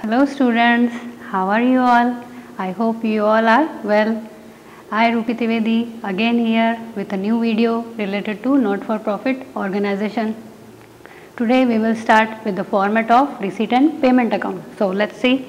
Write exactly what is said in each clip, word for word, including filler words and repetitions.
Hello students, how are you all? I hope you all are well. I Rupi Trivedi again here with a new video related to not-for-profit organization. Today we will start with the format of receipt and payment account. So let's see.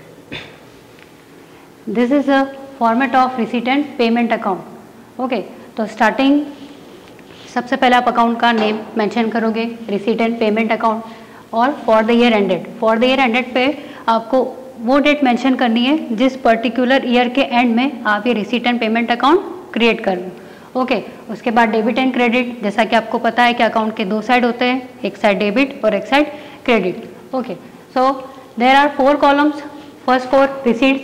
This is a format of receipt and payment account. Okay, तो starting सबसे पहले आप account का name mention करोगे, receipt and payment account, और for the year ended. For the year ended पे आपको वो डेट मेंशन करनी है जिस पर्टिकुलर ईयर के एंड में आप ये receipt and payment account create कर लो. ओके, उसके बाद डेबिट एंड क्रेडिट. जैसा कि आपको पता है कि अकाउंट के दो साइड होते हैं, एक साइड डेबिट और एक side credit. Okay, so there are four columns. First for receipts,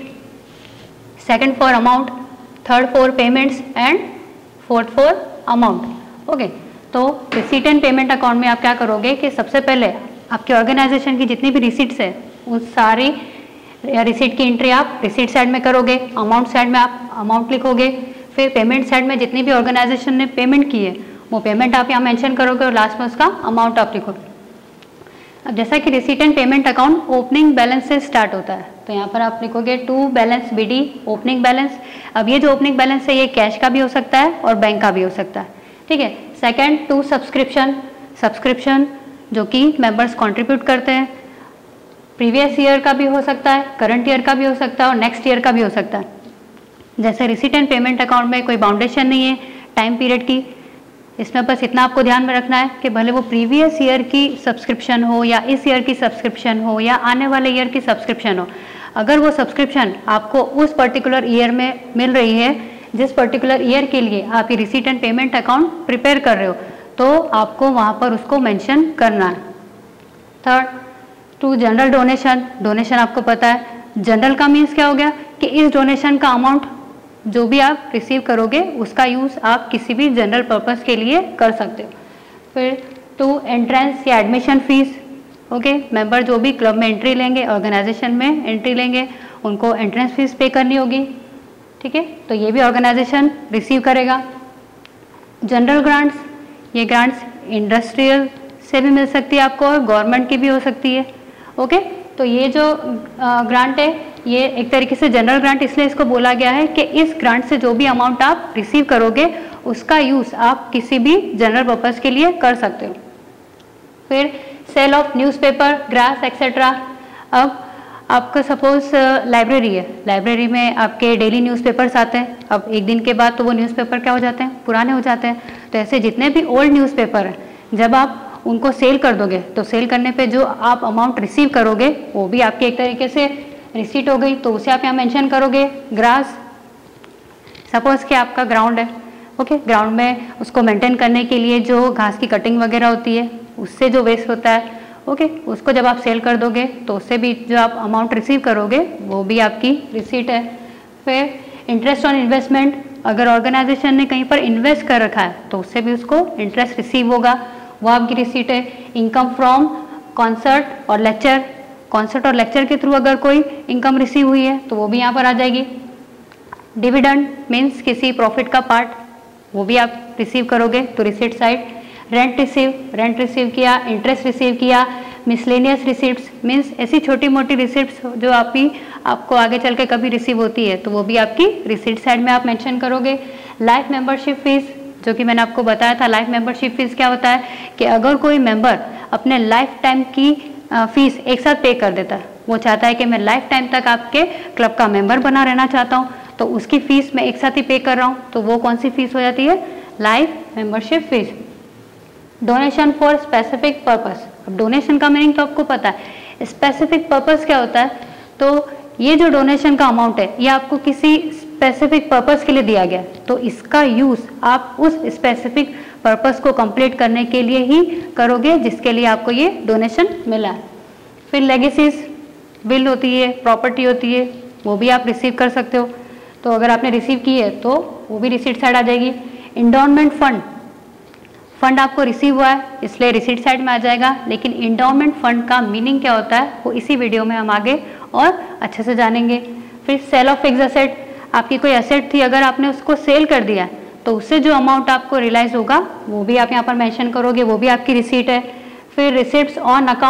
second for amount, third for payments and fourth for amount. Okay, तो रिसीट एंड पेमेंट अकाउंट में आप क्या करोगे कि सबसे पहले आपके ऑर्गेनाइजेशन की जितनी भी रिसीट्स है उस सारी रिसीट की एंट्री आप रिसीट साइड में करोगे. अमाउंट साइड में आप अमाउंट लिखोगे. फिर पेमेंट साइड में जितनी भी ऑर्गेनाइजेशन ने पेमेंट की है वो पेमेंट आप यहाँ मेंशन करोगे और लास्ट में उसका अमाउंट आप लिखोगे. अब जैसा कि receipt and payment account opening balance से स्टार्ट होता है तो यहाँ पर आप लिखोगे to balance B D opening balance. अब ये जो ओपनिंग बैलेंस है ये कैश का भी हो सकता है और बैंक का भी हो सकता है. ठीक है. Second, to subscription. सब्सक्रिप्शन जो कि मेंबर्स कंट्रीब्यूट करते हैं, प्रीवियस ईयर का भी हो सकता है, करंट ईयर का भी हो सकता है और नेक्स्ट ईयर का भी हो सकता है. जैसे रिसीट एंड पेमेंट अकाउंट में कोई बाउंडेशन नहीं है टाइम पीरियड की. इसमें बस इतना आपको ध्यान में रखना है कि भले वो प्रीवियस ईयर की सब्सक्रिप्शन हो या इस ईयर की सब्सक्रिप्शन हो या आने वाले ईयर की सब्सक्रिप्शन हो, अगर वो सब्सक्रिप्शन आपको उस पर्टिकुलर ईयर में मिल रही है जिस पर्टिकुलर ईयर के लिए आप ये receipt and payment account prepare कर रहे हो तो आपको वहाँ पर उसको मेंशन करना है. Third, to general donation. Donation आपको पता है जनरल का मीन्स क्या हो गया कि इस डोनेशन का अमाउंट जो भी आप रिसीव करोगे उसका यूज़ आप किसी भी जनरल पर्पस के लिए कर सकते हो. फिर टू एंट्रेंस या एडमिशन फीस. ओके, मेंबर जो भी क्लब में एंट्री लेंगे, ऑर्गेनाइजेशन में एंट्री लेंगे, उनको एंट्रेंस फीस पे करनी होगी. ठीक है, तो ये भी ऑर्गेनाइजेशन रिसीव करेगा. जनरल ग्रांट्स, ये ग्रांट्स इंडस्ट्रियल से भी मिल सकती है आपको और गवर्नमेंट की भी हो सकती है. ओके, तो ये जो ग्रांट है ये एक तरीके से जनरल ग्रांट इसलिए इसको बोला गया है कि इस ग्रांट से जो भी अमाउंट आप रिसीव करोगे उसका यूज़ आप किसी भी जनरल पर्पस के लिए कर सकते हो. फिर sale of newspaper, grass etcetera. अब आपका सपोज लाइब्रेरी है, लाइब्रेरी में आपके डेली न्यूज़पेपर्स आते हैं. अब एक दिन के बाद तो वो न्यूज़पेपर क्या हो जाते हैं, पुराने हो जाते हैं. तो ऐसे जितने भी ओल्ड न्यूज़पेपर हैं जब आप उनको सेल कर दोगे तो सेल करने पे जो आप अमाउंट रिसीव करोगे वो भी आपकी एक तरीके से रिसीट हो गई. तो उसे आप यहाँ मेंशन करोगे. ग्रास, सपोज कि आपका ग्राउंड है. ओके, ग्राउंड में उसको मेंटेन करने के लिए जो घास की कटिंग वगैरह होती है उससे जो वेस्ट होता है, ओके okay, उसको जब आप सेल कर दोगे तो उससे भी जो आप अमाउंट रिसीव करोगे वो भी आपकी रिसीट है. फिर इंटरेस्ट ऑन इन्वेस्टमेंट. अगर ऑर्गेनाइजेशन ने कहीं पर इन्वेस्ट कर रखा है तो उससे भी उसको इंटरेस्ट रिसीव होगा, वो आपकी रिसीट है. इनकम फ्रॉम कॉन्सर्ट और लेक्चर. कॉन्सर्ट और लेक्चर के थ्रू अगर कोई इनकम रिसीव हुई है तो वो भी यहाँ पर आ जाएगी. डिविडेंड मीन्स किसी प्रॉफिट का पार्ट, वो भी आप रिसीव करोगे तो receipt side. Rent receive, rent receive किया, इंटरेस्ट रिसीव किया. मिसलेनियस रिसिप्ट्स मीन्स ऐसी छोटी मोटी रिसिप्ट्स जो आप ही आपको आगे चल के कभी रिसीव होती है तो वो भी आपकी रिसीट साइड में आप मेंशन करोगे. लाइफ मेंबरशिप फीस, जो कि मैंने आपको बताया था, लाइफ मेंबरशिप फीस क्या होता है कि अगर कोई मेंबर अपने लाइफ टाइम की फीस एक साथ पे कर देता है, वो चाहता है कि मैं लाइफ टाइम तक आपके क्लब का मेंबर बना रहना चाहता हूँ तो उसकी फीस मैं एक साथ ही पे कर रहा हूँ, तो वो कौन सी फीस हो जाती है, life membership fees. Donation for specific purpose. अब डोनेशन का मीनिंग तो आपको पता है, स्पेसिफिक पर्पस क्या होता है. तो ये जो डोनेशन का अमाउंट है ये आपको किसी स्पेसिफिक पर्पस के लिए दिया गया है तो इसका यूज़ आप उस स्पेसिफिक पर्पस को कंप्लीट करने के लिए ही करोगे जिसके लिए आपको ये डोनेशन मिला है. फिर लेगेसीज, बिल होती है, प्रॉपर्टी होती है, वो भी आप रिसीव कर सकते हो. तो अगर आपने रिसीव की है तो वो भी रिसीट साइड आ जाएगी. इंडोमेंट फंड, फंड आपको रिसीव हुआ है इसलिए रिसीट साइड में आ जाएगा. लेकिन इंडोमेंट फंड का मीनिंग क्या होता है वो इसी वीडियो में हम आगे और अच्छे से जानेंगे. फिर सेल ऑफ फिक्स एसेट. आपकी कोई एसेट थी, अगर आपने उसको सेल कर दिया तो उससे जो अमाउंट आपको रियलाइज होगा वो भी आप यहाँ पर मेंशन करोगे, वो भी आपकी रिसीट है. फिर रिसिप्ट्स ऑन अकाउंट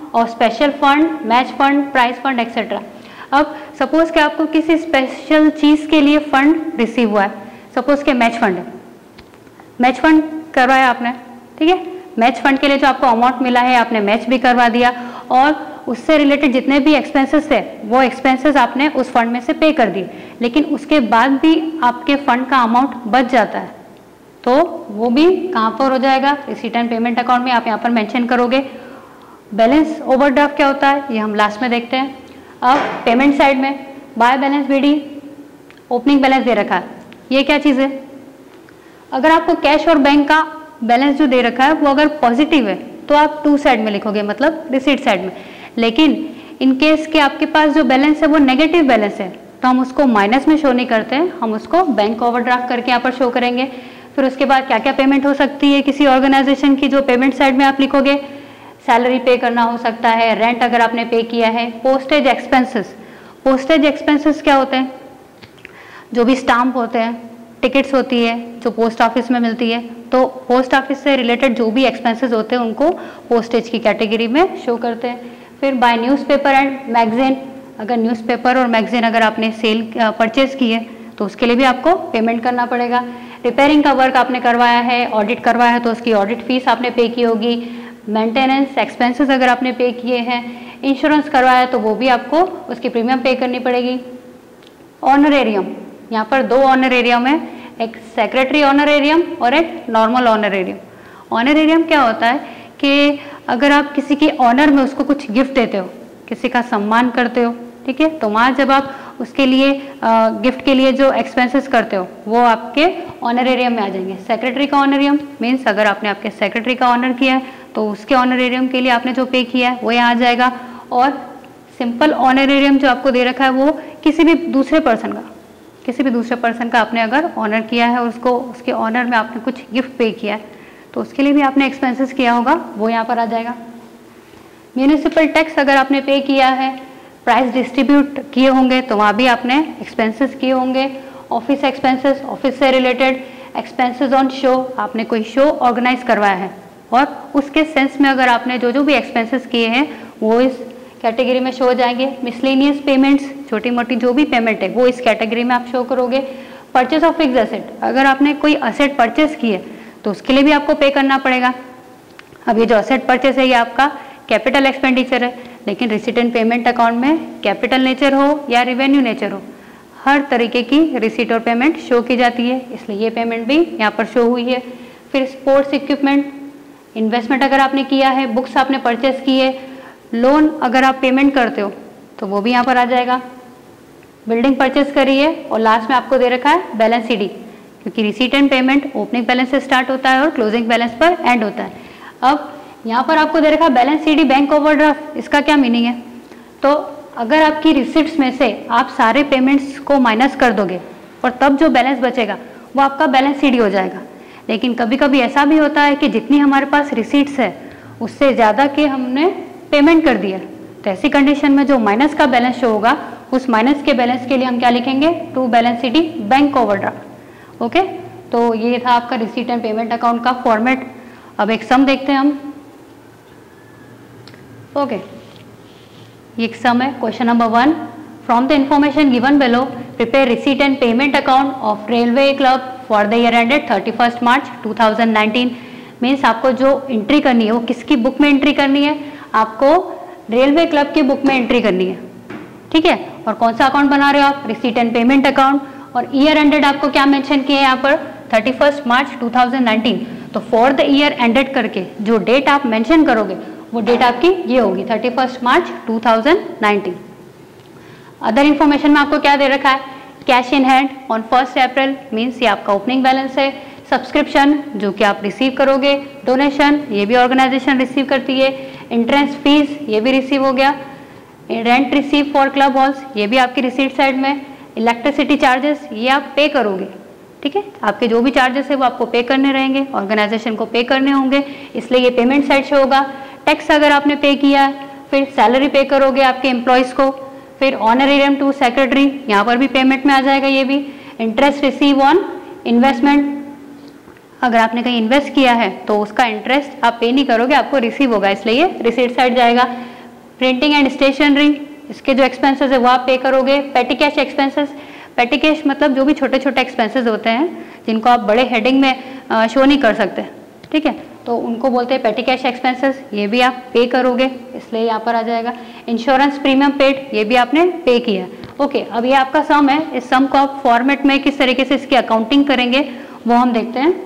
और special fund, match fund, prize fund etcetera. अब सपोज कि आपको किसी स्पेशल चीज़ के लिए फंड रिसीव हुआ है, सपोज के मैच फंड है, मैच फंड करवाया आपने, ठीक है, मैच फंड के लिए जो आपको अमाउंट मिला है आपने मैच भी करवा दिया और उससे रिलेटेड जितने भी एक्सपेंसेस थे वो एक्सपेंसेस आपने उस फंड में से पे कर दिए, लेकिन उसके बाद भी आपके फंड का अमाउंट बच जाता है तो वो भी कहाँ पर हो जाएगा, रिसीट एंड पेमेंट अकाउंट में आप यहाँ पर मेंशन करोगे। बैलेंस ओवरड्राफ्ट क्या होता है ये हम लास्ट में देखते हैं। अब पेमेंट साइड में by balance BD opening balance दे रखा है, ये क्या चीज़ है, अगर आपको कैश और बैंक का बैलेंस जो दे रखा है वो अगर पॉजिटिव है तो आप टू साइड में लिखोगे, मतलब रिसीट साइड में, लेकिन इन केस के आपके पास जो बैलेंस है वो नेगेटिव बैलेंस है तो हम उसको माइनस में शो नहीं करते हैं, हम उसको बैंक ओवरड्राफ्ट करके यहाँ पर शो करेंगे। फिर उसके बाद क्या क्या पेमेंट हो सकती है किसी ऑर्गेनाइजेशन की, जो पेमेंट साइड में आप लिखोगे, सैलरी पे करना हो सकता है, रेंट अगर आपने पे किया है, पोस्टेज एक्सपेंसेस। पोस्टेज एक्सपेंसेस क्या होते हैं, जो भी स्टाम्प होते हैं, टिकट्स होती है जो पोस्ट ऑफिस में मिलती है, तो पोस्ट ऑफिस से रिलेटेड जो भी एक्सपेंसेस होते हैं उनको पोस्टेज की कैटेगरी में शो करते हैं। फिर बाय न्यूज़पेपर एंड मैगजीन, अगर न्यूज़पेपर और मैगजीन अगर आपने सेल परचेज की है तो उसके लिए भी आपको पेमेंट करना पड़ेगा। रिपेयरिंग का वर्क आपने करवाया है, ऑडिट करवाया है तो उसकी ऑडिट फीस आपने पे की होगी। मेंटेनेंस एक्सपेंसेस अगर आपने पे किए हैं, इंश्योरेंस करवाया तो वो भी आपको उसकी प्रीमियम पे करनी पड़ेगी। ऑनरेरियम, यहाँ पर दो ऑनरेरियम है, एक सेक्रेटरी ऑनरेरियम और एक नॉर्मल ऑनरेरियम। ऑनरेरियम क्या होता है कि अगर आप किसी के ऑनर में उसको कुछ गिफ्ट देते हो, किसी का सम्मान करते हो, ठीक है, तो वहाँ जब आप उसके लिए गिफ्ट के लिए जो एक्सपेंसेस करते हो वो आपके ऑनरेरियम में आ जाएंगे। सेक्रेटरी का ऑनरेरियम मीन्स अगर आपने आपके सेक्रेटरी का ऑनर किया है तो उसके ऑनरेरियम के लिए आपने जो पे किया है वो यहाँ आ जाएगा। और सिंपल ऑनरेरियम जो आपको दे रखा है वो किसी भी दूसरे पर्सन का, किसी भी दूसरे पर्सन का आपने अगर ऑनर किया है, उसको उसके ऑनर में आपने कुछ गिफ्ट पे किया है तो उसके लिए भी आपने एक्सपेंसेस किया होगा, वो यहाँ पर आ जाएगा। म्यूनिसिपल टैक्स अगर आपने पे किया है, प्राइस डिस्ट्रीब्यूट किए होंगे तो वहाँ भी आपने एक्सपेंसेस किए होंगे। ऑफिस एक्सपेंसेस, ऑफिस से रिलेटेड एक्सपेंसेस ऑन शो, आपने कोई शो ऑर्गेनाइज करवाया है और उसके सेंस में अगर आपने जो जो भी एक्सपेंसेस किए हैं वो इस कैटेगरी में शो हो जाएंगे। मिसलेनियस पेमेंट्स, छोटी मोटी जो भी पेमेंट है वो इस कैटेगरी में आप शो करोगे। परचेज ऑफ फिक्स एसेट, अगर आपने कोई असेट परचेज की है तो उसके लिए भी आपको पे करना पड़ेगा। अब ये जो असेट परचेज है ये आपका कैपिटल एक्सपेंडिचर है, लेकिन रिसीट एंड पेमेंट अकाउंट में कैपिटल नेचर हो या रिवेन्यू नेचर हो, हर तरीके की रिसीट और पेमेंट शो की जाती है, इसलिए ये पेमेंट भी यहाँ पर शो हुई है। फिर स्पोर्ट्स इक्विपमेंट, इन्वेस्टमेंट अगर आपने किया है, बुक्स आपने परचेज की है, लोन अगर आप पेमेंट करते हो तो वो भी यहाँ पर आ जाएगा। बिल्डिंग परचेज करी है और लास्ट में आपको दे रखा है बैलेंस सीडी, क्योंकि receipt and payment opening balance से स्टार्ट होता है और क्लोजिंग बैलेंस पर एंड होता है। अब यहाँ पर आपको दे रखा है बैलेंस सीडी बैंक ओवरड्राफ्ट, इसका क्या मीनिंग है, तो अगर आपकी रिसिप्ट्स में से आप सारे पेमेंट्स को माइनस कर दोगे और तब जो बैलेंस बचेगा वो आपका बैलेंस सीडी हो जाएगा। लेकिन कभी कभी ऐसा भी होता है कि जितनी हमारे पास रिसीट्स है उससे ज़्यादा के हमने पेमेंट कर दिया, तो ऐसी कंडीशन में जो माइनस का बैलेंस शो होगा उस माइनस के बैलेंस के लिए हम क्या लिखेंगे, to balance CD bank overdraft. Okay, तो ये था आपका रिसीट एंड पेमेंट अकाउंट का फॉर्मेट। अब एक सम देखते हैं हम। Okay okay. ये एक सम है, question number one, from the information given below prepare receipt and payment account of railway club for the year ended thirty first March two thousand nineteen. Means आपको जो entry करनी है वो किसकी book में एंट्री करनी है, आपको रेलवे क्लब की बुक में एंट्री करनी है, ठीक है। और कौन सा अकाउंट बना रहे हो आप, रिसीट एंड पेमेंट अकाउंट, और ईयर एंडेड आपको क्या मेंशन किया है यहाँ पर, thirty first March two thousand nineteen. तो फॉर द ईयर एंडेड करके जो डेट आप मेंशन करोगे वो डेट आपकी ये होगी thirty first March two thousand nineteen. Other information में आपको क्या दे रखा है, cash in hand on first April, means ये आपका ओपनिंग बैलेंस है। सब्सक्रिप्शन जो कि आप रिसीव करोगे, डोनेशन ये भी ऑर्गेनाइजेशन रिसीव करती है, एंट्रेंस फीस ये भी रिसीव हो गया, rent receive for club halls ये भी आपकी रिसीट साइड में, इलेक्ट्रिसिटी चार्जेस ये आप पे करोगे, ठीक है। आपके जो भी चार्जेस है वो आपको पे करने रहेंगे, ऑर्गेनाइजेशन को पे करने होंगे, इसलिए ये पेमेंट साइड से होगा। टैक्स अगर आपने पे किया है, फिर सैलरी पे करोगे आपके एम्प्लॉयज़ को, फिर ऑनरेरियम टू सेक्रेटरी यहाँ पर भी पेमेंट में आ जाएगा ये भी। इंटरेस्ट रिसीव ऑन इन्वेस्टमेंट, अगर आपने कहीं इन्वेस्ट किया है तो उसका इंटरेस्ट आप पे नहीं करोगे, आपको रिसीव होगा, इसलिए ये रिसीट साइड जाएगा। प्रिंटिंग एंड स्टेशनरी, इसके जो एक्सपेंसेस है वो आप पे करोगे। पेटी कैश एक्सपेंसेस, पेटी कैश मतलब जो भी छोटे छोटे एक्सपेंसेस होते हैं जिनको आप बड़े हेडिंग में शो नहीं कर सकते, ठीक है, तो उनको बोलते हैं पेटी कैश एक्सपेंसेस, ये भी आप पे करोगे, इसलिए यहाँ पर आ जाएगा। इंश्योरेंस प्रीमियम पेड, ये भी आपने पे किया। ओके, अब ये आपका सम है, इस सम को आप फॉर्मेट में किस तरीके से इसकी अकाउंटिंग करेंगे वो हम देखते हैं।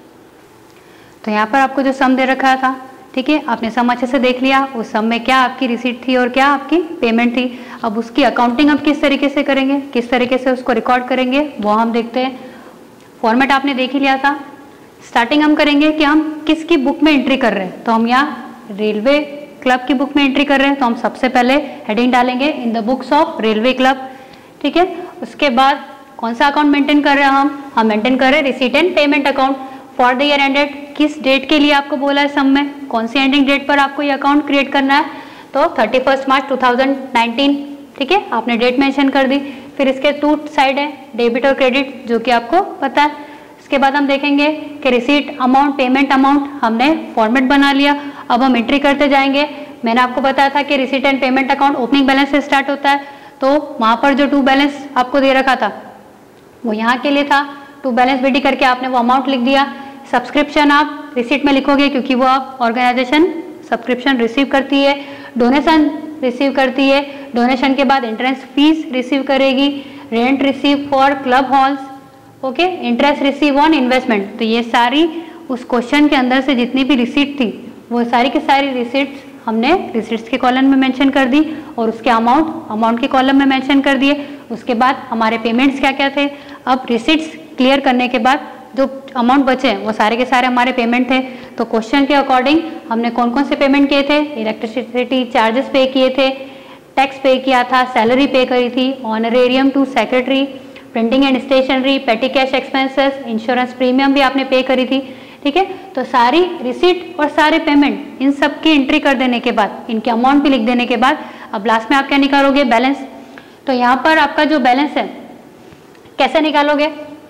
तो यहाँ पर आपको जो सम दे रखा था, ठीक है, आपने सम अच्छे से देख लिया, उस सम में क्या आपकी रिसीट थी और क्या आपकी पेमेंट थी। अब उसकी अकाउंटिंग अब किस तरीके से करेंगे, किस तरीके से उसको रिकॉर्ड करेंगे वो हम देखते हैं। फॉर्मेट आपने देख ही लिया था। स्टार्टिंग हम करेंगे कि हम किसकी बुक में एंट्री कर रहे हैं, तो हम यहाँ रेलवे क्लब की बुक में एंट्री कर रहे हैं, तो हम सबसे पहले हेडिंग डालेंगे in the books of railway club, ठीक है। उसके बाद कौन सा अकाउंट मेंटेन कर रहे हैं हम हम मेंटेन कर रहे हैं receipt and payment account for the year ended. किस डेट के लिए आपको बोला है सम में, कौन सी एंडिंग डेट पर आपको ये अकाउंट क्रिएट करना है, तो thirty first March two thousand nineteen, ठीक है, आपने डेट मेंशन कर दी। फिर इसके टू साइड है, डेबिट और क्रेडिट, जो कि आपको पता है। इसके बाद हम देखेंगे कि रिसीट अमाउंट, पेमेंट अमाउंट, हमने फॉर्मेट बना लिया। अब हम एंट्री करते जाएंगे। मैंने आपको बताया था कि receipt and payment account opening balance से स्टार्ट होता है, तो वहाँ पर जो टू बैलेंस आपको दे रखा था वो यहाँ के लिए था। टू बैलेंस बीडी करके आपने वो अमाउंट लिख दिया। सब्सक्रिप्शन आप रिसीट में लिखोगे क्योंकि वो आप ऑर्गेनाइजेशन सब्सक्रिप्शन रिसीव करती है। डोनेशन रिसीव करती है, डोनेशन के बाद एंट्रेंस फीस रिसीव करेगी। Rent receive for club halls, okay, interest receive on investment. तो ये सारी उस क्वेश्चन के अंदर से जितनी भी रिसीट थी वो सारी की सारी रिसीट्स हमने रिसीट्स के कॉलम में मेंशन कर दी और उसके अमाउंट अमाउंट के कॉलम में मेंशन कर दिए। उसके बाद हमारे पेमेंट्स क्या क्या थे। अब रिसीट्स क्लियर करने के बाद जो अमाउंट बचे वो सारे के सारे हमारे पेमेंट थे। तो क्वेश्चन के अकॉर्डिंग हमने कौन कौन से पेमेंट किए थे, इलेक्ट्रिसिटी चार्जेस पे किए थे, टैक्स पे किया था, सैलरी पे करी थी, honorarium to secretary, printing and stationery, petty cash expenses, insurance premium भी आपने पे करी थी, ठीक है। तो सारी रिसीट और सारे पेमेंट इन सब की एंट्री कर देने के बाद, इनके अमाउंट भी लिख देने के बाद अब लास्ट में आप क्या निकालोगे, बैलेंस। तो यहाँ पर आपका जो बैलेंस है कैसे निकालोगे,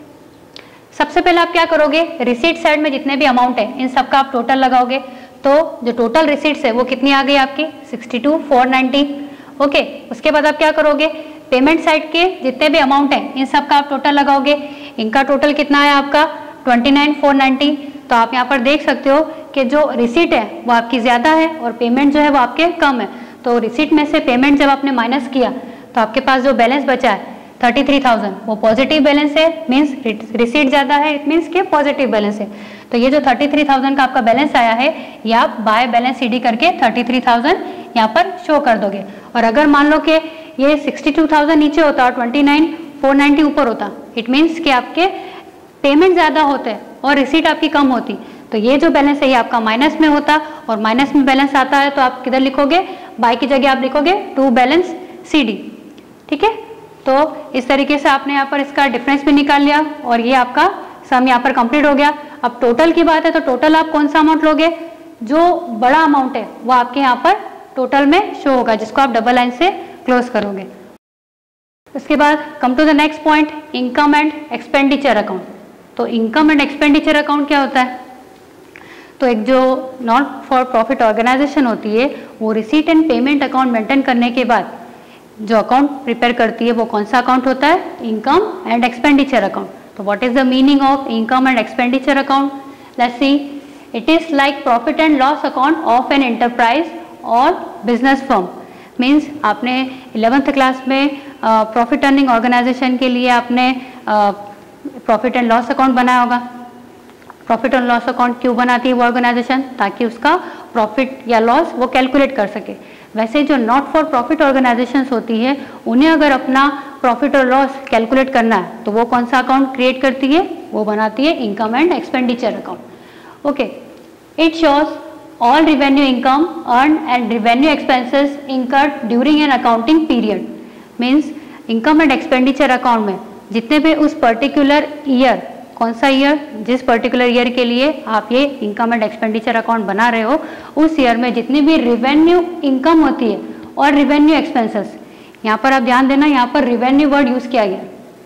सबसे पहले आप क्या करोगे, रिसीट साइड में जितने भी अमाउंट है इन सब का आप टोटल लगाओगे। तो जो टोटल रिसीट्स है वो कितनी आ गई आपकी, sixty two four ninety, okay. उसके बाद आप क्या करोगे, पेमेंट साइड के जितने भी अमाउंट है इन सब का आप टोटल लगाओगे। इनका टोटल कितना है आपका ट्वेंटी नाइन फोर नाइन्टी। तो आप यहाँ पर देख सकते हो कि जो रिसीट है वो आपकी ज़्यादा है और पेमेंट जो है वो आपके कम है। तो रिसीट में से पेमेंट जब आपने माइनस किया तो आपके पास जो बैलेंस बचा है थर्टी थ्री थाउजेंड, वो पॉजिटिव बैलेंस है, मीन्स रिसीट ज़्यादा है, इट मीन्स के पॉजिटिव बैलेंस है। तो ये जो थर्टी थ्री थाउजेंड का आपका बैलेंस आया है ये आप बाय बैलेंस सीडी करके थर्टी थ्री थाउजेंड यहाँ पर शो कर दोगे। और अगर मान लो कि ये सिक्सटी टू थाउजेंड नीचे होता और ट्वेंटी नाइन फोर नाइन्टी ऊपर होता, इट मीन्स कि आपके पेमेंट ज़्यादा होते और रिसीट आपकी कम होती, तो ये जो बैलेंस है ये आपका माइनस में होता और माइनस में बैलेंस आता है तो आप किधर लिखोगे, बाय की जगह आप लिखोगे टू बैलेंस सी डी, ठीक है। तो इस तरीके से आपने यहाँ पर इसका डिफरेंस भी निकाल लिया और ये आपका सम यहाँ पर कंप्लीट हो गया। अब टोटल की बात है तो टोटल आप कौन सा अमाउंट लोगे, जो बड़ा अमाउंट है वो आपके यहाँ पर टोटल में शो होगा, जिसको आप डबल लाइन से क्लोज करोगे। उसके बाद come to the next point, income and expenditure account. तो इनकम एंड एक्सपेंडिचर अकाउंट क्या होता है, तो एक जो नॉट फॉर प्रॉफिट ऑर्गेनाइजेशन होती है वो receipt and payment account maintain करने के बाद जो अकाउंट प्रिपेयर करती है वो कौन सा अकाउंट होता है, इनकम एंड एक्सपेंडिचर अकाउंट। तो what is the meaning of income and expenditure account, let's see. It is like profit and loss account of an enterprise और बिजनेस फर्म। मीन्स आपने इलेवेंथ क्लास में profit earning organisation के लिए आपने profit and loss account बनाया होगा। Profit and loss account क्यों बनाती है वो ऑर्गेनाइजेशन, ताकि उसका प्रॉफिट या लॉस वो कैलकुलेट कर सके। वैसे जो नॉट फॉर प्रॉफिट ऑर्गेनाइजेशंस होती है उन्हें अगर अपना प्रॉफिट और लॉस कैलकुलेट करना है तो वो कौन सा अकाउंट क्रिएट करती है, वो बनाती है income and expenditure account, okay. It shows all revenue income earned and revenue expenses incurred during an accounting period। means income and expenditure account में जितने भी उस पर्टिकुलर ईयर, कौन सा ईयर, जिस पर्टिकुलर ईयर के लिए आप ये इनकम एंड एक्सपेंडिचर अकाउंट बना रहे हो उस ईयर में जितनी भी रिवेन्यू इनकम होती है और रिवेन्यू एक्सपेंसेस, यहाँ पर आप ध्यान देना, यहाँ पर रिवेन्यू वर्ड यूज किया गया।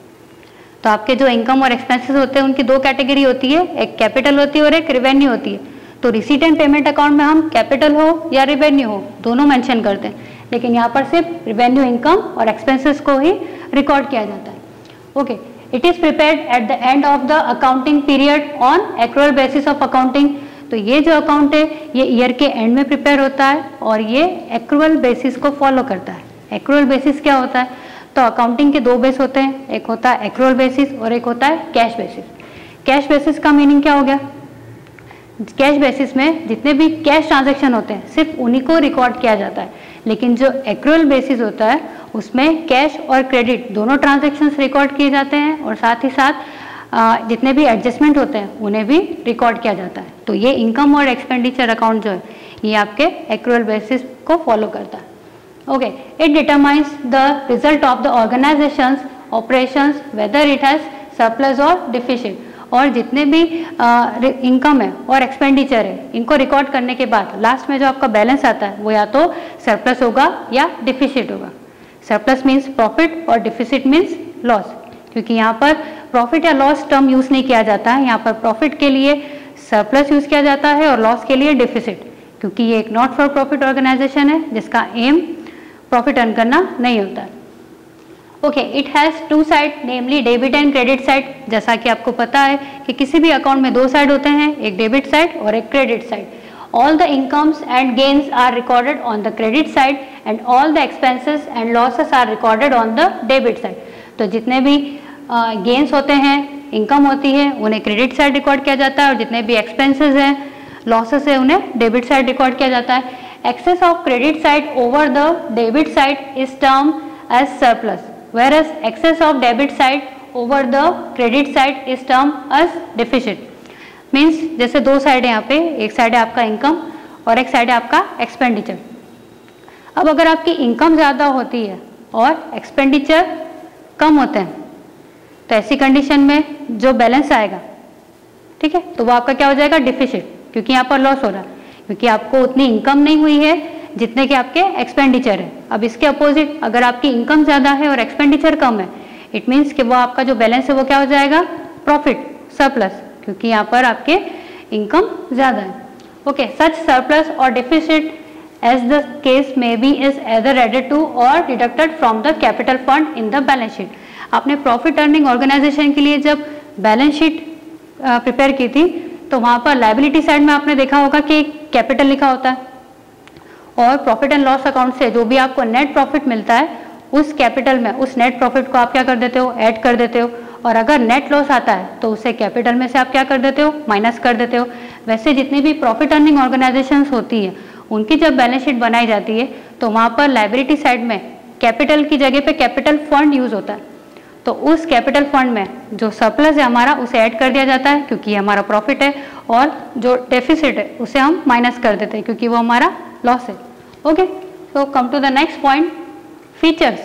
तो आपके जो इनकम और एक्सपेंसेस होते हैं उनकी दो कैटेगरी होती है, एक कैपिटल होती है और एक रिवेन्यू होती है। तो रिसीट एंड पेमेंट अकाउंट में हम कैपिटल हो या रिवेन्यू हो दोनों मेंशन करते हैं, लेकिन यहाँ पर सिर्फ रिवेन्यू, इनकम और एक्सपेंसेस को ही रिकॉर्ड किया जाता है। Okay, it is prepared at the end of the accounting period on accrual basis of accounting. तो ये जो अकाउंट है ये ईयर के एंड में प्रिपेयर होता है और ये एक्रूअल बेसिस को फॉलो करता है। एक्रूअल बेसिस क्या होता है? तो अकाउंटिंग के दो बेस होते हैं, एक होता है एक्रूअल बेसिस और एक होता है कैश बेसिस। कैश बेसिस का मीनिंग क्या हो गया? कैश बेसिस में जितने भी कैश ट्रांजैक्शन होते हैं सिर्फ उन्हीं को रिकॉर्ड किया जाता है, लेकिन जो एक्रूअल बेसिस होता है उसमें कैश और क्रेडिट दोनों ट्रांजैक्शंस रिकॉर्ड किए जाते हैं और साथ ही साथ जितने भी एडजस्टमेंट होते हैं उन्हें भी रिकॉर्ड किया जाता है। तो ये इनकम और एक्सपेंडिचर अकाउंट जो है ये आपके एक्रूअल बेसिस को फॉलो करता है। Okay, it determines the result of the organisation's operations whether it has surplus और डिफिसिट। और जितने भी इनकम है और एक्सपेंडिचर है इनको रिकॉर्ड करने के बाद लास्ट में जो आपका बैलेंस आता है वो या तो सरप्लस होगा या डिफिसिट होगा। सरप्लस मीन्स प्रॉफिट और डिफिसिट मीन्स लॉस, क्योंकि यहाँ पर प्रॉफिट या लॉस टर्म यूज नहीं किया जाता है। यहाँ पर प्रॉफिट के लिए सरप्लस यूज किया जाता है और लॉस के लिए डिफिसिट, क्योंकि ये एक नॉट फॉर प्रॉफिट ऑर्गेनाइजेशन है जिसका एम प्रॉफिट अर्न करना नहीं होता है। Okay, it has two side namely debit and credit side. जैसा कि आपको पता है कि किसी भी अकाउंट में दो साइड होते हैं, एक डेबिट साइड और एक credit side. All the incomes and gains are recorded on the credit side and all the expenses and losses are recorded on the debit side. तो जितने भी गेन्स uh, होते हैं, इनकम होती है, उन्हें क्रेडिट साइड रिकॉर्ड किया जाता है और जितने भी एक्सपेंसेस हैं, लॉसेस है, उन्हें डेबिट साइड रिकॉर्ड किया जाता है। Excess of credit side over the debit side is term as surplus, whereas excess of debit side over the credit side is termed as deficit। Means जैसे दो side है यहाँ पे, एक साइड है आपका इनकम और एक साइड है आपका एक्सपेंडिचर। अब अगर आपकी इनकम ज़्यादा होती है और एक्सपेंडिचर कम होते हैं तो ऐसी कंडीशन में जो बैलेंस आएगा, ठीक है, तो वो आपका क्या हो जाएगा? डिफिसिट, क्योंकि यहाँ पर लॉस हो रहा है, क्योंकि आपको उतनी इनकम नहीं हुई है जितने के आपके एक्सपेंडिचर है। अब इसके अपोजिट अगर आपकी इनकम ज़्यादा है और एक्सपेंडिचर कम है, इट मीन्स कि वो आपका जो बैलेंस है वो क्या हो जाएगा? प्रॉफिट, सरप्लस, क्योंकि यहाँ पर आपके इनकम ज़्यादा है। ओके, सच सरप्लस और deficit as the case may be is either added to और deducted from the capital fund in the balance sheet. आपने प्रॉफिट अर्निंग ऑर्गेनाइजेशन के लिए जब बैलेंस शीट प्रिपेयर की थी तो वहाँ पर लाइबिलिटी साइड में आपने देखा होगा कि कैपिटल लिखा होता है और प्रॉफिट एंड लॉस अकाउंट से जो भी आपको नेट प्रॉफिट मिलता है उस कैपिटल में उस नेट प्रॉफिट को आप क्या कर देते हो? ऐड कर देते हो। और अगर नेट लॉस आता है तो उसे कैपिटल में से आप क्या कर देते हो? माइनस कर देते हो। वैसे जितनी भी प्रॉफिट अर्निंग ऑर्गेनाइजेशंस होती है उनकी जब बैलेंस शीट बनाई जाती है तो वहाँ पर लाइबिलिटी साइड में कैपिटल की जगह पे कैपिटल फंड यूज होता है। तो उस कैपिटल फंड में जो सरप्लस है हमारा उसे ऐड कर दिया जाता है क्योंकि ये हमारा प्रॉफिट है, और जो डेफिसिट है उसे हम माइनस कर देते हैं क्योंकि वो हमारा लॉस है। Okay, so come to the next point, features.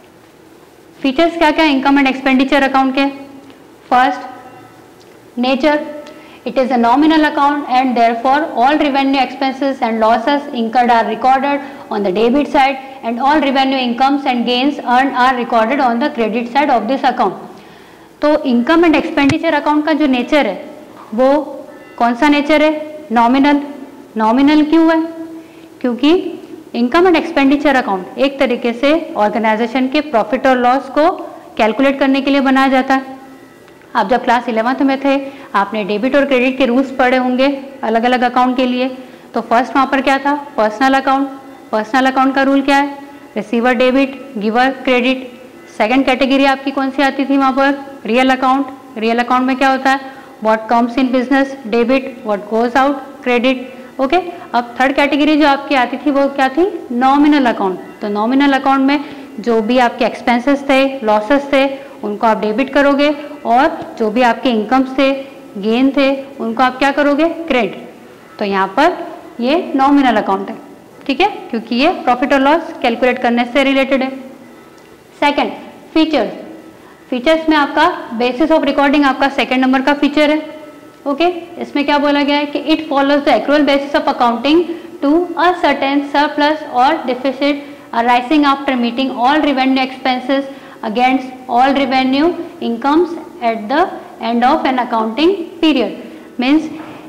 Features क्या क्या इनकम एंड एक्सपेंडिचर अकाउंट के? First, nature. It is a nominal account and therefore all revenue expenses and losses incurred are recorded on the debit side and all revenue incomes and gains earned are recorded on the credit side of this account। तो income and expenditure account का जो nature है वो कौन सा nature है? Nominal. Nominal क्यों है? क्योंकि इनकम एंड एक्सपेंडिचर अकाउंट एक तरीके से ऑर्गेनाइजेशन के प्रॉफिट और लॉस को कैलकुलेट करने के लिए बनाया जाता है। आप जब क्लास इलेवंथ में थे आपने डेबिट और क्रेडिट के रूल्स पढ़े होंगे अलग अलग अकाउंट के लिए। तो फर्स्ट वहाँ पर क्या था? Personal account. पर्सनल अकाउंट का रूल क्या है? Receiver debit, giver credit. Second category आपकी कौन सी आती थी वहाँ पर? Real account. रियल अकाउंट में क्या होता है? What comes in business debit, what goes out credit. Okay, अब थर्ड कैटेगरी जो आपकी आती थी वो क्या थी? Nominal account. तो नॉमिनल अकाउंट में जो भी आपके एक्सपेंसेस थे, लॉसेस थे, उनको आप डेबिट करोगे और जो भी आपके इनकम्स थे, गेन थे, उनको आप क्या करोगे? क्रेडिट। तो यहाँ पर ये नॉमिनल अकाउंट है, ठीक है, क्योंकि ये प्रॉफिट और लॉस कैलकुलेट करने से रिलेटेड है। Second, features. फीचर्स में आपका बेसिस ऑफ रिकॉर्डिंग आपका सेकंड नंबर का फीचर है। Okay okay? इसमें क्या बोला गया है कि it follows the accrual basis of accounting to ascertain surplus और deficit arising after meeting all revenue expenses against all revenue incomes at the end of an accounting period। Means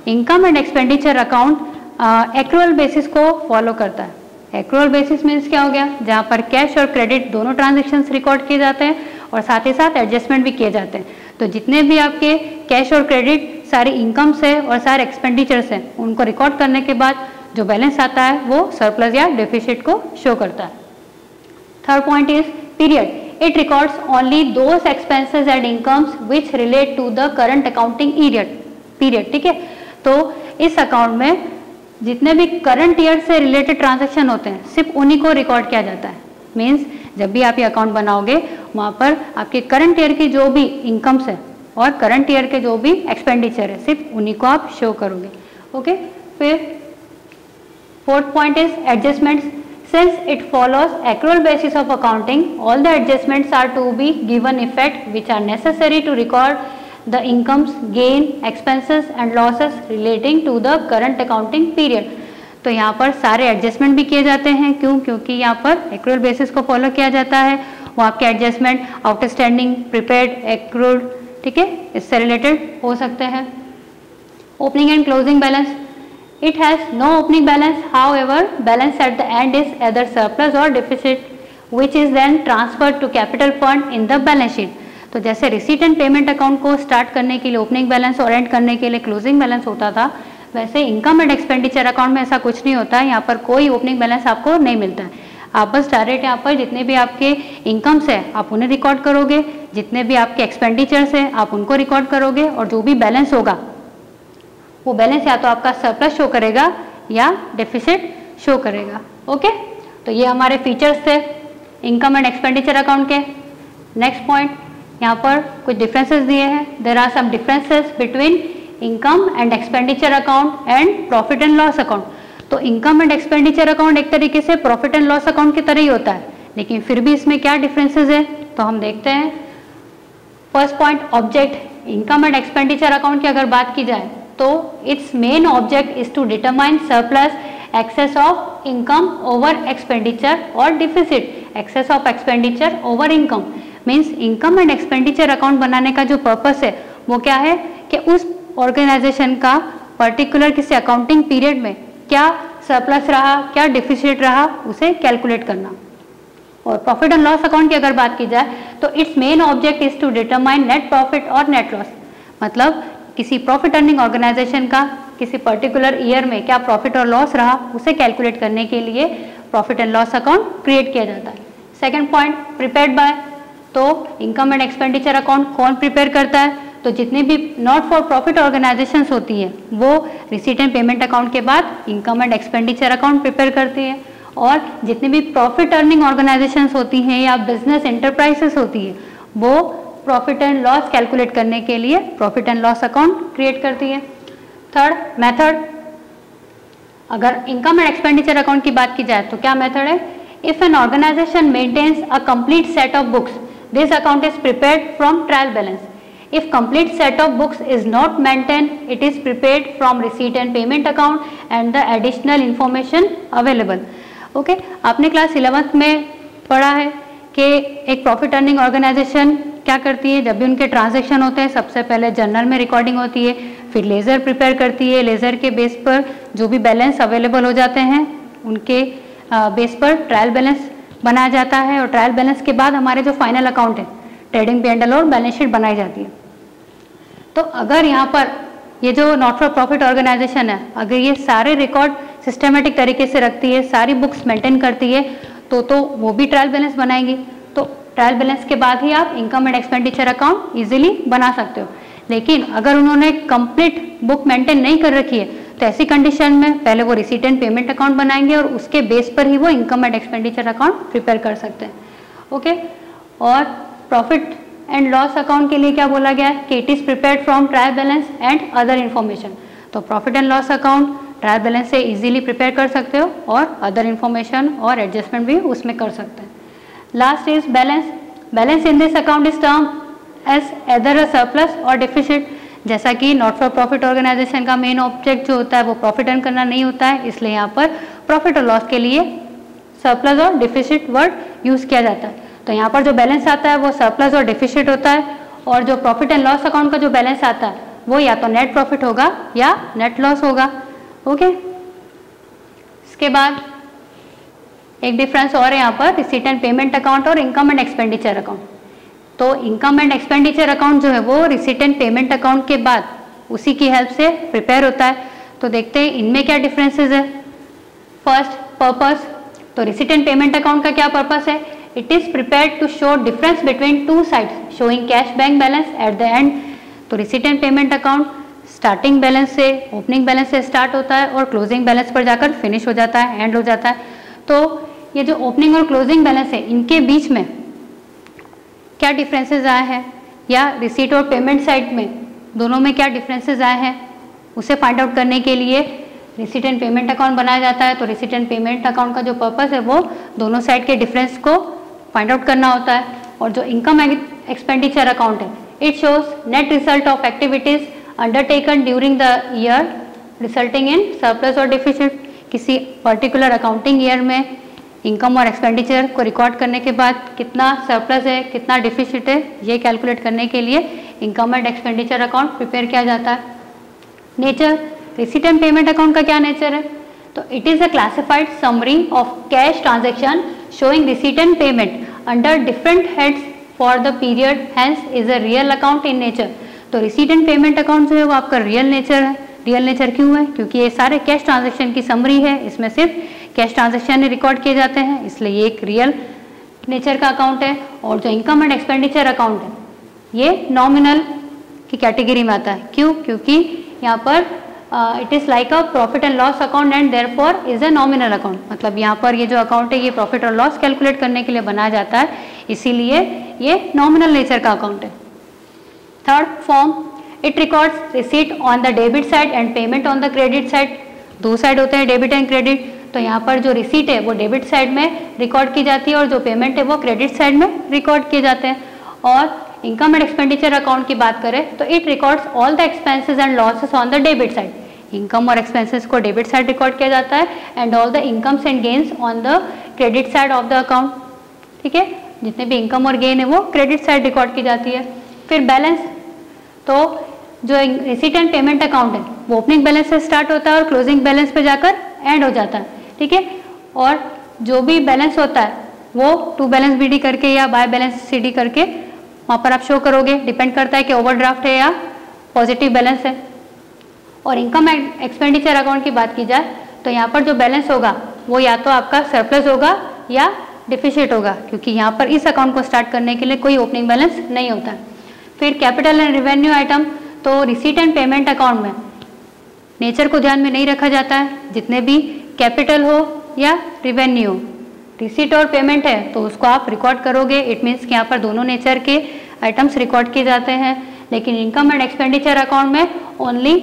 income and expenditure account accrual basis को follow करता है। Accrual basis means क्या हो गया, जहाँ पर cash और क्रेडिट दोनों ट्रांजेक्शन्स रिकॉर्ड किए जाते हैं और साथ ही साथ एडजस्टमेंट भी किए जाते हैं। तो जितने भी आपके कैश और क्रेडिट सारे इनकम्स है और सारे एक्सपेंडिचर्स हैं, उनको रिकॉर्ड करने के बाद जो बैलेंस आता है वो सरप्लस या डेफिसिट को शो करता है। Third point is period. It records only those expenses and incomes which relate to the current accounting period period ठीक है। तो इस अकाउंट में जितने भी करंट ईयर से रिलेटेड ट्रांजैक्शन होते हैं सिर्फ उन्हीं को रिकॉर्ड किया जाता है। मीन्स जब भी आप ये अकाउंट बनाओगे वहाँ पर आपके करंट ईयर की जो भी इनकम्स है और करंट ईयर के जो भी एक्सपेंडिचर है सिर्फ उन्हीं को आप शो करोगे। ओके, फिर fourth point is adjustments. Since it follows accrual basis of accounting, all the adjustments are to be given effect which are necessary to record the incomes, gain, expenses and losses relating to the current accounting period. तो यहाँ पर सारे adjustment भी किए जाते हैं। क्यों? क्योंकि यहाँ पर एक्रूअल बेसिस को फॉलो किया जाता है। वो आपके एडजस्टमेंट आउटस्टैंडिंग, प्रिपेयर्ड, एक्रूड ठीक है, इससे रिलेटेड हो सकते हैं। Opening and closing balance. It has no opening balance, however, balance at the end is either surplus or deficit, which is then transferred to capital fund in the balance sheet. तो जैसे receipt and payment account को start करने के लिए opening balance और and करने के लिए क्लोजिंग बैलेंस होता था, वैसे इनकम एंड एक्सपेंडिचर अकाउंट में ऐसा कुछ नहीं होता है। यहाँ पर कोई ओपनिंग बैलेंस आपको नहीं मिलता है। आप बस डायरेक्ट यहाँ पर जितने भी आपके इनकम्स है आप उन्हें रिकॉर्ड करोगे, जितने भी आपके एक्सपेंडिचर्स है आप उनको रिकॉर्ड करोगे और जो भी बैलेंस होगा वो बैलेंस या तो आपका सरप्लस शो करेगा या डेफिसिट शो करेगा। ओके, तो ये हमारे फीचर्स थे इनकम एंड एक्सपेंडिचर अकाउंट के। नेक्स्ट पॉइंट, यहाँ पर कुछ डिफरेंसेस दिए हैं। There are some differences between income and expenditure account and profit and loss account. तो इनकम एंड एक्सपेंडिचर अकाउंट एक तरीके से प्रॉफिट एंड लॉस अकाउंट की तरह ही होता है, लेकिन फिर भी इसमें क्या डिफरेंसेस है तो हम देखते हैं। First point, object. Income and expenditure account की अगर बात की जाए तो its main object is to determine surplus, excess of income over expenditure और deficit, excess of expenditure over income. Means income and expenditure account बनाने का जो पर्पस है वो क्या है कि उस ऑर्गेनाइजेशन का पर्टिकुलर किसी अकाउंटिंग पीरियड में क्या सरप्लस रहा, क्या डिफिसिट रहा, उसे कैलकुलेट करना। और प्रॉफिट एंड लॉस अकाउंट की अगर बात की जाए तो its main object is to determine net profit और नेट लॉस। मतलब किसी प्रॉफिट अर्निंग ऑर्गेनाइजेशन का किसी पर्टिकुलर ईयर में क्या प्रॉफिट और लॉस रहा उसे कैलकुलेट करने के लिए profit and loss account create किया जाता है। Second point, prepared by. तो इनकम एंड एक्सपेंडिचर अकाउंट कौन प्रिपेयर करता है तो जितनी भी नॉट फॉर प्रॉफिट ऑर्गेनाइजेशंस होती है वो रिसीट एंड पेमेंट अकाउंट के बाद income and expenditure account prepare करती है, और जितनी भी प्रॉफिट अर्निंग ऑर्गेनाइजेशंस होती हैं या बिजनेस एंटरप्राइजेस होती है वो प्रॉफिट एंड लॉस कैलकुलेट करने के लिए profit and loss account create करती है। Third, method. अगर इनकम एंड एक्सपेंडिचर अकाउंट की बात की जाए तो क्या मेथड है? If an organisation maintains a complete set of books, this account is prepared from trial balance. If complete set of books is not maintained, it is prepared from receipt and payment account and the additional information available. Okay, आपने class eleventh में पढ़ा है कि एक profit earning organisation क्या करती है, जब भी उनके ट्रांजैक्शन होते हैं सबसे पहले जर्नल में रिकॉर्डिंग होती है, फिर लेज़र प्रिपेयर करती है, लेज़र के बेस पर जो भी बैलेंस अवेलेबल हो जाते हैं उनके बेस पर ट्रायल बैलेंस बनाया जाता है, और ट्रायल बैलेंस के बाद हमारे जो फाइनल अकाउंट है ट्रेडिंग पी एंड एल और बैलेंस शीट बनाई जाती है। तो अगर यहाँ पर ये जो नॉट फॉर प्रॉफिट ऑर्गेनाइजेशन है अगर ये सारे रिकॉर्ड सिस्टमेटिक तरीके से रखती है, सारी बुक्स मेंटेन करती है, तो तो वो भी ट्रायल बैलेंस बनाएंगी। तो ट्रायल बैलेंस के बाद ही आप income and expenditure account easily बना सकते हो। लेकिन अगर उन्होंने कंप्लीट बुक मेंटेन नहीं कर रखी है तो ऐसी कंडीशन में पहले वो रिसीट एंड पेमेंट अकाउंट बनाएंगे और उसके बेस पर ही वो income and expenditure account prepare कर सकते हैं। ओके, और प्रॉफिट एंड लॉस अकाउंट के लिए क्या बोला गया है कि it is prepared from trial balance and other information. तो profit and loss account trial balance से इजीली प्रिपेयर कर सकते हो और अदर इन्फॉर्मेशन और एडजस्टमेंट भी उसमें कर सकते हैं। Last is balance. Balance in this account is term as either a surplus और डिफिसिट। जैसा कि नॉट फॉर प्रॉफिट ऑर्गेनाइजेशन का मेन ऑब्जेक्ट जो होता है वो प्रॉफिट अर्न करना नहीं होता है, इसलिए यहाँ पर प्रॉफिट और लॉस के लिए सरप्लस और डिफिसिट वर्ड यूज किया जाता है। तो यहाँ पर जो बैलेंस आता है वो सरप्लस और डिफिसिट होता है, और जो प्रॉफिट एंड लॉस अकाउंट का जो बैलेंस आता है वो या तो नेट प्रॉफिट होगा या नेट लॉस होगा। ओके, इसके बाद एक डिफरेंस और है यहाँ पर, रिसीट एंड पेमेंट अकाउंट और इनकम एंड एक्सपेंडिचर अकाउंट। तो इनकम एंड एक्सपेंडिचर अकाउंट जो है वो रिसीट एंड पेमेंट अकाउंट के बाद उसी की हेल्प से प्रिपेयर होता है। तो देखते हैं इनमें क्या डिफरेंसेस है। First, purpose. तो रिसीट एंड पेमेंट अकाउंट का क्या पर्पस है? It is prepared to show difference between two sides showing cash bank balance at the end. तो receipt and payment account starting balance से, ओपनिंग बैलेंस से start होता है और क्लोजिंग बैलेंस पर जाकर फिनिश हो जाता है, एंड हो जाता है। तो ये जो ओपनिंग और क्लोजिंग बैलेंस है इनके बीच में क्या डिफरेंसेस आए हैं, या रिसीट और पेमेंट साइड में दोनों में क्या डिफरेंसेस आए हैं, उसे फाइंड आउट करने के लिए रिसीट एंड पेमेंट अकाउंट बनाया जाता है। तो रिसीट एंड पेमेंट अकाउंट का जो पर्पस है वो दोनों साइड के डिफरेंस को फाइंड आउट करना होता है। और जो इनकम एक्सपेंडिचर अकाउंट है, it shows net result of activities undertaken during the year resulting in surplus और डिफिसिट। किसी पर्टिकुलर अकाउंटिंग ईयर में इनकम और एक्सपेंडिचर को रिकॉर्ड करने के बाद कितना सरप्लस है, कितना डिफिसिट है, ये कैलकुलेट करने के लिए income and expenditure account prepare किया जाता है। Nature, receipt and payment account का क्या नेचर है? तो it is a classified summary of cash transaction showing receipt and payment under different heads for the period, hence is a real account in nature. तो receipt and payment account जो है वो आपका real nature है। Real nature क्यों है? क्योंकि ये सारे कैश ट्रांजैक्शन की समरी है, इसमें सिर्फ कैश ट्रांजैक्शन रिकॉर्ड किए जाते हैं, इसलिए ये एक रियल नेचर का अकाउंट है। और जो इनकम एंड एक्सपेंडिचर अकाउंट है ये नॉमिनल की कैटेगरी में आता है। क्यों? क्योंकि यहाँ पर it is like a profit and loss account and therefore is a nominal account. मतलब यहाँ पर ये जो अकाउंट है ये प्रॉफिट और लॉस कैलकुलेट करने के लिए बनाया जाता है, इसीलिए ये नॉमिनल नेचर का अकाउंट है। Third, form. It records receipt on the debit side and payment on the credit side. दो साइड होते हैं, डेबिट एंड क्रेडिट। तो यहाँ पर जो रिसीट है वो डेबिट साइड में रिकॉर्ड की जाती है और जो पेमेंट है वो क्रेडिट साइड में रिकॉर्ड किए जाते हैं। और इनकम एंड एक्सपेंडिचर अकाउंट की बात करें तो it records all the expenses and losses on the debit side. Income और एक्सपेंसेस को डेबिट साइड रिकॉर्ड किया जाता है and all the incomes and gains on the credit side of the account. ठीक है, जितने भी इनकम और गेन है वो क्रेडिट साइड रिकॉर्ड की जाती है। फिर बैलेंस। तो जो रिसीट एंड पेमेंट अकाउंट है वो ओपनिंग बैलेंस से स्टार्ट होता है और क्लोजिंग बैलेंस पे जाकर एंड हो जाता है। ठीक है, और जो भी बैलेंस होता है वो टू बैलेंस बी डी करके या बाय बैलेंस सी डी करके वहाँ पर आप शो करोगे। डिपेंड करता है कि ओवरड्राफ्ट है या पॉजिटिव बैलेंस है। और इनकम एंड एक्सपेंडिचर अकाउंट की बात की जाए तो यहाँ पर जो बैलेंस होगा वो या तो आपका सरप्लस होगा या डिफिसिट होगा, क्योंकि यहाँ पर इस अकाउंट को स्टार्ट करने के लिए कोई ओपनिंग बैलेंस नहीं होता है। फिर कैपिटल एंड रेवेन्यू आइटम। तो रिसीट एंड पेमेंट अकाउंट में नेचर को ध्यान में नहीं रखा जाता है। जितने भी कैपिटल हो या रिवेन्यू, रिसीट और पेमेंट है तो उसको आप रिकॉर्ड करोगे। इट मीन्स कि यहाँ पर दोनों नेचर के आइटम्स रिकॉर्ड किए जाते हैं। लेकिन इनकम एंड एक्सपेंडिचर अकाउंट में ओनली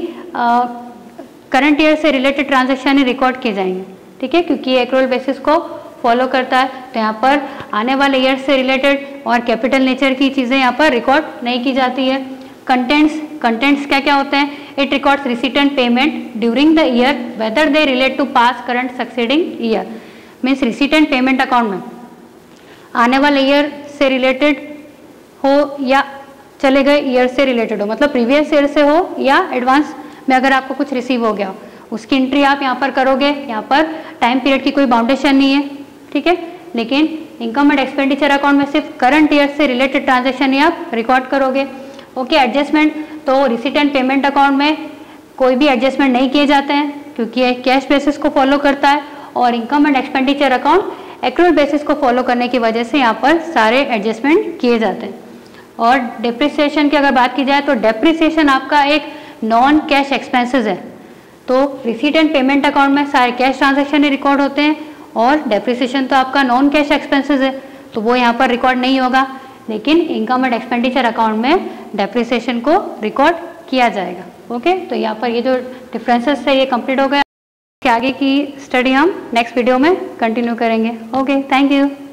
करंट ईयर से रिलेटेड ट्रांजैक्शन ही रिकॉर्ड किए जाएंगे। ठीक है, क्योंकि ये एक्रूअल बेसिस को फॉलो करता है। तो यहाँ पर आने वाले ईयर से रिलेटेड और कैपिटल नेचर की चीज़ें यहाँ पर रिकॉर्ड नहीं की जाती है। कंटेंट्स, कंटेंट्स क्या क्या होते हैं? It records receipt and payment during the year whether they relate to past, current, succeeding year. Means receipt and payment account में आने वाले ईयर से रिलेटेड हो या चले गए ईयर से रिलेटेड हो, मतलब प्रीवियस ईयर से हो या एडवांस में अगर आपको कुछ रिसीव हो गया हो, उसकी एंट्री आप यहाँ पर करोगे। यहाँ पर टाइम पीरियड की कोई बाउंडेशन नहीं है। ठीक है, लेकिन इनकम एंड एक्सपेंडिचर अकाउंट में सिर्फ करंट ईयर से रिलेटेड ट्रांजैक्शन ही आप रिकॉर्ड करोगे। Okay, adjustment. तो रिसीट एंड पेमेंट अकाउंट में कोई भी एडजस्टमेंट नहीं किए जाते हैं क्योंकि ये कैश बेसिस को फॉलो करता है। और income and expenditure account accrual basis को फॉलो करने की वजह से यहाँ पर सारे एडजस्टमेंट किए जाते हैं। और डेप्रिसिएशन की अगर बात की जाए तो डेप्रिसिएशन आपका एक नॉन कैश एक्सपेंसेस है। तो रिसीट एंड पेमेंट अकाउंट में सारे कैश ट्रांजैक्शन रिकॉर्ड होते हैं और डेप्रिसिएशन तो आपका नॉन कैश एक्सपेंसेस है, तो वो यहाँ पर रिकॉर्ड नहीं होगा। लेकिन इनकम एंड एक्सपेंडिचर अकाउंट में डेप्रिसिएशन को रिकॉर्ड किया जाएगा। ओके, तो यहाँ पर ये जो डिफरेंसेस है ये कंप्लीट हो गया। आगे की स्टडी हम नेक्स्ट वीडियो में कंटिन्यू करेंगे। Okay, thank you.